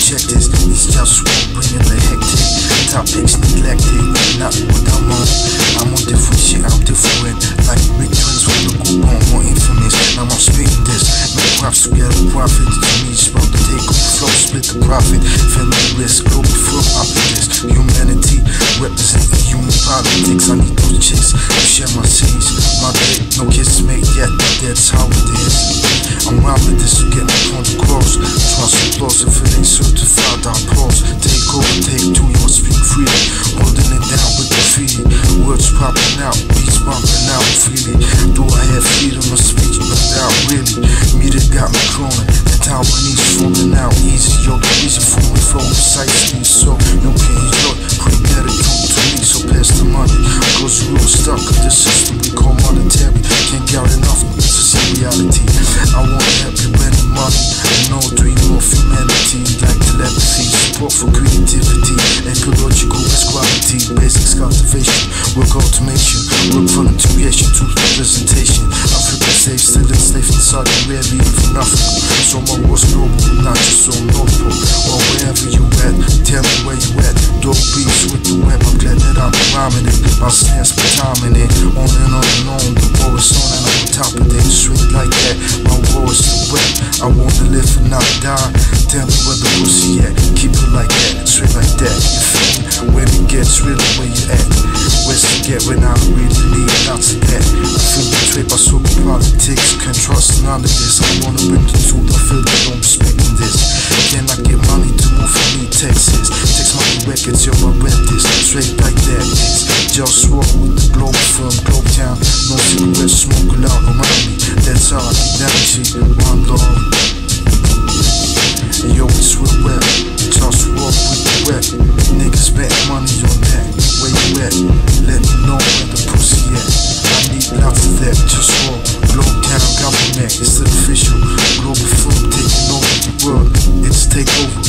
check this. It's just war, bringing the hectic. Topics neglected, not what I'm on. I'm on different shit, I'm different. Like big twins with the coupon, more infamous. Now I'm spitting this. Make props together, profit. To me, it's about to take over flow, split the profit. Family risk, global firm optimist. Humanity, representing human politics. I need those chicks to share my seeds. My dick, no kisses made yet, but that's how it is. I'm wild with this to get my point across. Trust applause if it ain't certified, I pause. Take over, take two, you must speak freely. Holding it down with graffiti. Words popping out, beats bumping out freely. Do I have freedom of speech? But not really. Media got me crawling. That Taiwanese falling out easy. Yo, the reason for me flow precisely. So you can enjoy. Pray better to me, so pass the money. Cause we're all stuck in this system we call monetary. Can't get enough to see reality. I wanna help you win money. I know dream of humanity. Like telepathy, support for creativity. Ecological risk quality, basics cultivation, work automation, work for integration to representation. Africa safe, still enslaved in Saudi Arabia, even Africa. So my war's global, not just so North Pole. Or wherever you at, tell me where you at. Dope beats with the web, I'm glad that I'm rhyming it. My stance, my timing it. On and on and on, the war is on and I'm on top of it. Straight like that, my war is the wet. I wanna live and not die. Tell me where the pussy at. Keep it like that, straight like that. You feel me? When it gets really where you at. Where's to get when I really need lots of that. I feel betrayed by super politics. Can't trust none of this. I wanna bring the truth. I feel they don't respecting this. Can I get money to move from me, Texas? Text money records, yo, I rent this. Straight like that, it's JustWar with the Globalfirm, Globetown. No cigarettes, smoke loud around me. That's how I get down, G. One love. Yo, it's real rap. JustWar with the rap. Niggas bet money on that. Where you at? Let me know where the pussy at. I need lots of that. JustWar, Globetown government. It's official. Globalfirm taking over the world. It's takeover.